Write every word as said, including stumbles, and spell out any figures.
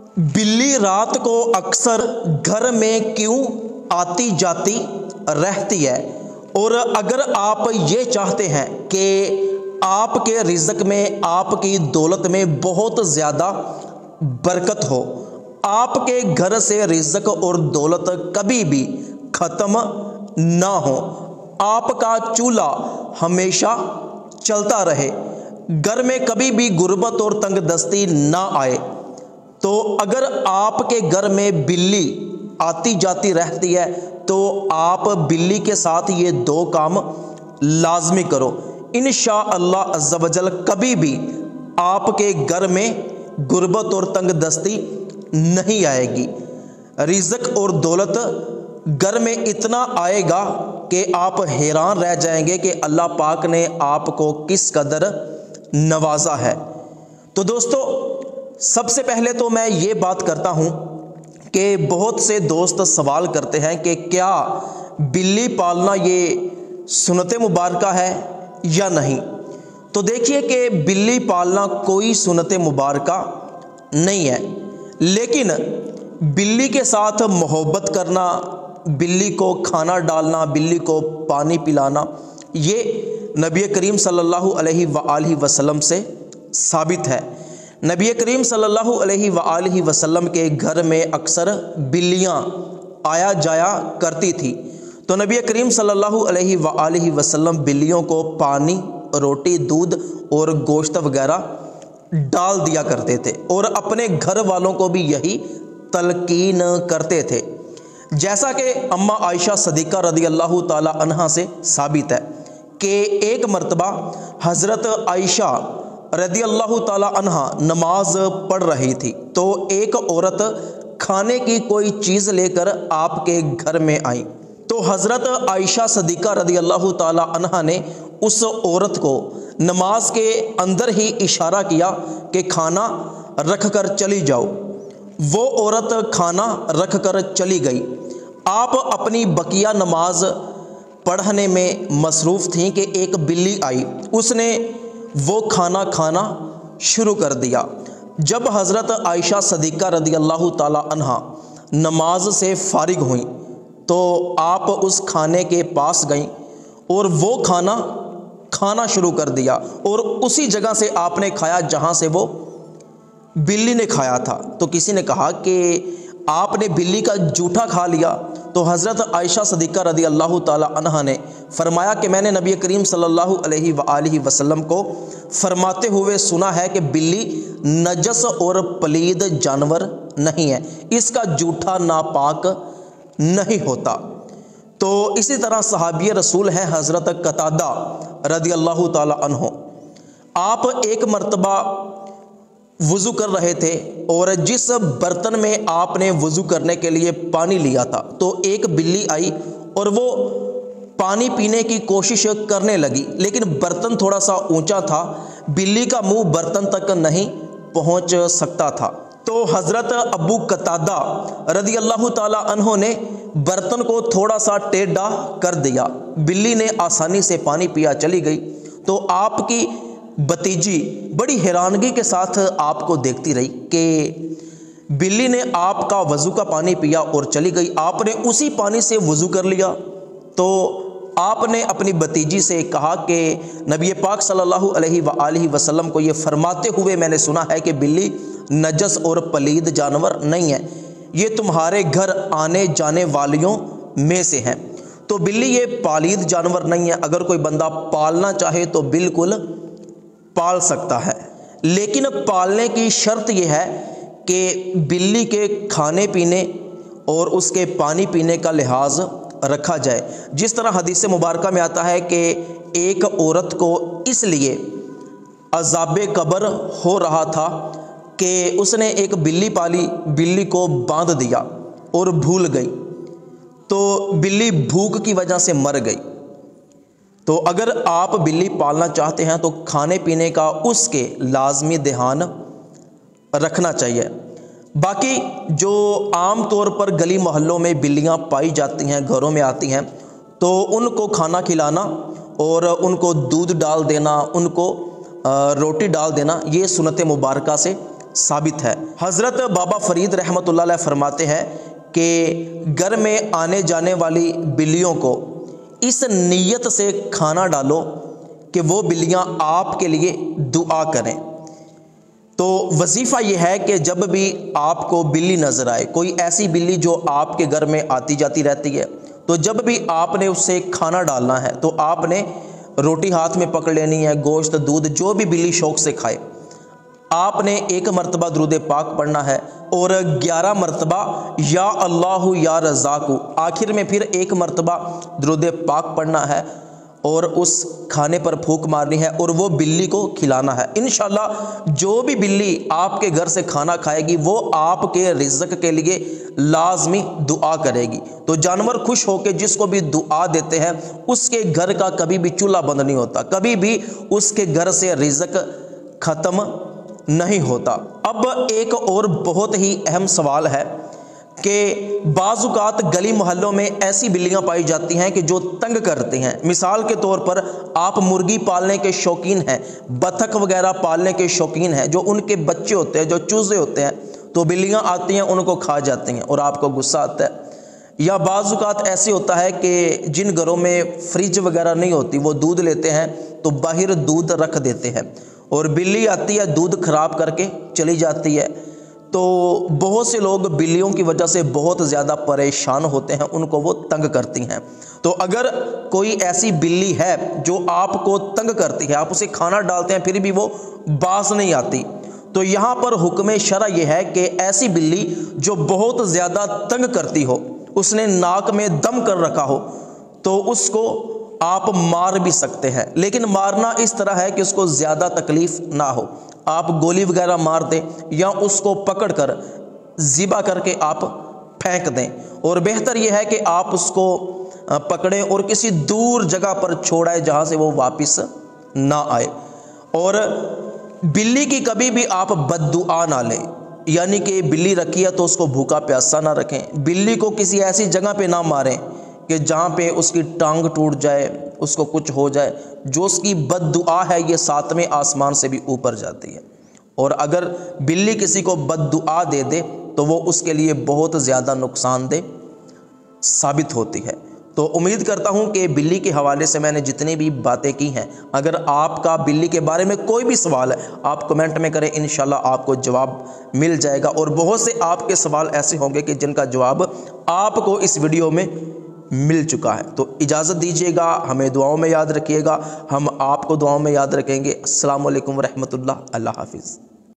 بلی رات کو اکثر گھر میں کیوں آتی جاتی رہتی ہے؟ اور اگر آپ یہ چاہتے ہیں کہ آپ کے رزق میں، آپ کی دولت میں بہت زیادہ برکت ہو، آپ کے گھر سے رزق اور دولت کبھی بھی ختم نہ ہو، آپ کا چولہا ہمیشہ چلتا رہے، گھر میں کبھی بھی غربت اور تنگ دستی نہ آئے، تو اگر آپ کے گھر میں بلی آتی جاتی رہتی ہے تو آپ بلی کے ساتھ یہ دو کام لازمی کرو، انشاءاللہ عز و جل کبھی بھی آپ کے گھر میں غربت اور تنگ دستی نہیں آئے گی، رزق اور دولت گھر میں اتنا آئے گا کہ آپ حیران رہ جائیں گے کہ اللہ پاک نے آپ کو کس قدر نوازا ہے۔ تو دوستو، سب سے پہلے تو میں یہ بات کرتا ہوں کہ بہت سے دوست سوال کرتے ہیں کہ کیا بلی پالنا یہ سنت مبارکہ ہے یا نہیں؟ تو دیکھیے کہ بلی پالنا کوئی سنت مبارکہ نہیں ہے، لیکن بلی کے ساتھ محبت کرنا، بلی کو کھانا ڈالنا، بلی کو پانی پلانا، یہ نبی کریم صلی اللہ علیہ وآلہ وسلم سے ثابت ہے۔ نبی کریم صلی اللہ علیہ وآلہ وسلم کے گھر میں اکثر بلیاں آیا جایا کرتی تھی، تو نبی کریم صلی اللہ علیہ وآلہ وسلم بلیوں کو پانی، روٹی، دودھ اور گوشت وغیرہ ڈال دیا کرتے تھے، اور اپنے گھر والوں کو بھی یہی تلقین کرتے تھے، جیسا کہ اماں عائشہ صدیقہ رضی اللہ تعالی عنہا سے ثابت ہے کہ ایک مرتبہ حضرت عائشہ رضی اللہ تعالی عنہا نماز پڑھ رہی تھی تو ایک عورت کھانے کی کوئی چیز لے کر آپ کے گھر میں آئی، تو حضرت عائشہ صدیقہ رضی اللہ تعالی عنہا نے اس عورت کو نماز کے اندر ہی اشارہ کیا کہ کھانا رکھ کر چلی جاؤ۔ وہ عورت کھانا رکھ کر چلی گئی۔ آپ اپنی بقیہ نماز پڑھنے میں مصروف تھیں کہ ایک بلی آئی، اس نے وہ کھانا کھانا شروع کر دیا۔ جب حضرت عائشہ صدیقہ رضی اللہ تعالی عنہا نماز سے فارغ ہوئیں تو آپ اس کھانے کے پاس گئیں اور وہ کھانا کھانا شروع کر دیا، اور اسی جگہ سے آپ نے کھایا جہاں سے وہ بلی نے کھایا تھا۔ تو کسی نے کہا کہ آپ نے بلی کا جوٹا کھا لیا، تو حضرت عائشہ صدیقہ رضی اللہ تعالی عنہا نے فرمایا کہ میں نے نبی کریم صلی اللہ علیہ وآلہ وسلم کو فرماتے ہوئے سنا ہے کہ بلی نجس اور پلید جانور نہیں ہے، اس کا جوٹا ناپاک نہیں ہوتا۔ تو اسی طرح صحابی رسول ہیں حضرت قتادہ رضی اللہ تعالی عنہ، آپ ایک مرتبہ وضو کر رہے تھے اور جس برتن میں آپ نے وضو کرنے کے لیے پانی لیا تھا تو ایک بلی آئی اور وہ پانی پینے کی کوشش کرنے لگی، لیکن برتن تھوڑا سا اونچا تھا، بلی کا منہ برتن تک نہیں پہنچ سکتا تھا، تو حضرت ابو قتادہ رضی اللہ تعالی عنہ نے برتن کو تھوڑا سا ٹیڑھا کر دیا، بلی نے آسانی سے پانی پیا چلی گئی۔ تو آپ کی بھتیجی بڑی حیرانگی کے ساتھ آپ کو دیکھتی رہی کہ بلی نے آپ کا وضو کا پانی پیا اور چلی گئی، آپ نے اسی پانی سے وضو کر لیا۔ تو آپ نے اپنی بھتیجی سے کہا کہ نبی پاک صلی اللہ علیہ وآلہ وسلم کو یہ فرماتے ہوئے میں نے سنا ہے کہ بلی نجس اور پلید جانور نہیں ہے، یہ تمہارے گھر آنے جانے والیوں میں سے ہیں، تو بلی یہ پالید جانور نہیں ہے، اگر کوئی بندہ پالنا چاہے تو بالکل پال سکتا ہے، لیکن پالنے کی شرط یہ ہے کہ بلی کے کھانے پینے اور اس کے پانی پینے کا لحاظ رکھا جائے، جس طرح حدیث مبارکہ میں آتا ہے کہ ایک عورت کو اس لیے عذاب قبر ہو رہا تھا کہ اس نے ایک بلی پالی، بلی کو باندھ دیا اور بھول گئی، تو بلی بھوک کی وجہ سے مر گئی۔ تو اگر آپ بلی پالنا چاہتے ہیں تو کھانے پینے کا اس کے لازمی دھیان رکھنا چاہیے۔ باقی جو عام طور پر گلی محلوں میں بلیاں پائی جاتی ہیں، گھروں میں آتی ہیں، تو ان کو کھانا کھلانا اور ان کو دودھ ڈال دینا، ان کو روٹی ڈال دینا، یہ سنت مبارکہ سے ثابت ہے۔ حضرت بابا فرید رحمۃ اللہ علیہ فرماتے ہیں کہ گھر میں آنے جانے والی بلیوں کو اس نیت سے کھانا ڈالو کہ وہ بلیاں آپ کے لیے دعا کریں۔ تو وظیفہ یہ ہے کہ جب بھی آپ کو بلی نظر آئے، کوئی ایسی بلی جو آپ کے گھر میں آتی جاتی رہتی ہے، تو جب بھی آپ نے اس سے کھانا ڈالنا ہے تو آپ نے روٹی ہاتھ میں پکڑ لینی ہے، گوشت، دودھ، جو بھی بلی شوق سے کھائے، آپ نے ایک مرتبہ درود پاک پڑھنا ہے اور گیارہ مرتبہ یا اللہ یا رزاق، آخر میں پھر ایک مرتبہ درود پاک پڑھنا ہے اور اس کھانے پر پھونک مارنی ہے اور وہ بلی کو کھلانا ہے۔ انشاءاللہ جو بھی بلی آپ کے گھر سے کھانا کھائے گی وہ آپ کے رزق کے لیے لازمی دعا کرے گی۔ تو جانور خوش ہو کے جس کو بھی دعا دیتے ہیں اس کے گھر کا کبھی بھی چولہا بند نہیں ہوتا، کبھی بھی اس کے گھر سے رزق ختم نہیں ہوتا۔ اب ایک اور بہت ہی اہم سوال ہے کہ بعض اوقات گلی محلوں میں ایسی بلیاں پائی جاتی ہیں کہ جو تنگ کرتی ہیں۔ مثال کے طور پر آپ مرغی پالنے کے شوقین ہیں، بطخ وغیرہ پالنے کے شوقین ہیں، جو ان کے بچے ہوتے ہیں، جو چوزے ہوتے ہیں، تو بلیاں آتی ہیں ان کو کھا جاتی ہیں اور آپ کو غصہ آتا ہے۔ یا بعض اوقات ایسے ہوتا ہے کہ جن گھروں میں فریج وغیرہ نہیں ہوتی وہ دودھ لیتے ہیں تو باہر دودھ رکھ دیتے ہیں اور بلی آتی ہے دودھ خراب کر کے چلی جاتی ہے۔ تو بہت سے لوگ بلیوں کی وجہ سے بہت زیادہ پریشان ہوتے ہیں، ان کو وہ تنگ کرتی ہیں۔ تو اگر کوئی ایسی بلی ہے جو آپ کو تنگ کرتی ہے، آپ اسے کھانا ڈالتے ہیں پھر بھی وہ باز نہیں آتی، تو یہاں پر حکم شرع یہ ہے کہ ایسی بلی جو بہت زیادہ تنگ کرتی ہو، اس نے ناک میں دم کر رکھا ہو، تو اس کو آپ مار بھی سکتے ہیں، لیکن مارنا اس طرح ہے کہ اس کو زیادہ تکلیف نہ ہو۔ آپ گولی وغیرہ مار دیں یا اس کو پکڑ کر ذبح کر کے آپ پھینک دیں، اور بہتر یہ ہے کہ آپ اس کو پکڑیں اور کسی دور جگہ پر چھوڑائیں جہاں سے وہ واپس نہ آئے۔ اور بلی کی کبھی بھی آپ بد دعا نہ لیں، یعنی کہ بلی رکھی ہے تو اس کو بھوکا پیاسا نہ رکھیں، بلی کو کسی ایسی جگہ پہ نہ ماریں کہ جہاں پہ اس کی ٹانگ ٹوٹ جائے، اس کو کچھ ہو جائے۔ جو اس کی بد دعا ہے یہ ساتویں آسمان سے بھی اوپر جاتی ہے، اور اگر بلی کسی کو بد دعا دے دے تو وہ اس کے لیے بہت زیادہ نقصان دہ ثابت ہوتی ہے۔ تو امید کرتا ہوں کہ بلی کے حوالے سے میں نے جتنی بھی باتیں کی ہیں، اگر آپ کا بلی کے بارے میں کوئی بھی سوال ہے آپ کمنٹ میں کریں، انشاءاللہ آپ کو جواب مل جائے گا، اور بہت سے آپ کے سوال ایسے ہوں گے کہ جن کا جواب آپ کو اس ویڈیو میں مل چکا ہے۔ تو اجازت دیجیے گا، ہمیں دعاؤں میں یاد رکھیے گا، ہم آپ کو دعاؤں میں یاد رکھیں گے۔ السلام علیکم ورحمۃ اللہ، اللہ حافظ۔